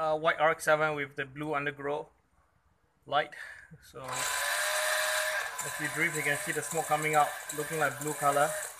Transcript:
white RX7 with the blue underglow light. So if you drift, you can see the smoke coming out, looking like blue color.